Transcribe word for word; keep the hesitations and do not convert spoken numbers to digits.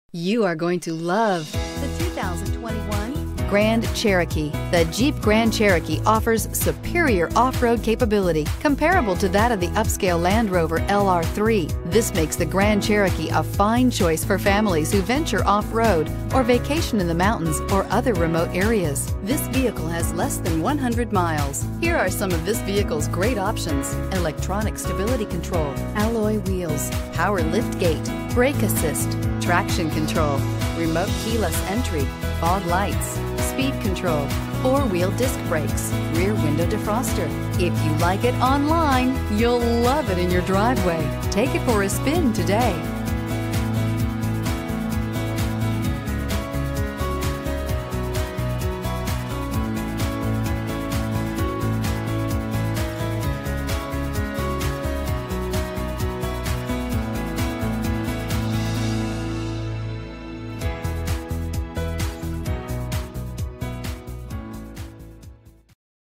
You are going to love the two thousand twenty-one Grand Cherokee. The Jeep Grand Cherokee offers superior off-road capability comparable to that of the upscale Land Rover L R three. This makes the Grand Cherokee a fine choice for families who venture off-road or vacation in the mountains or other remote areas. This vehicle has less than one hundred miles. Here are some of this vehicle's great options: electronic stability control, alloy wheels, power lift gate, brake assist, traction control, remote keyless entry, fog lights, speed control, four-wheel disc brakes, rear window defroster. If you like it online, you'll love it in your driveway. Take it for a spin today.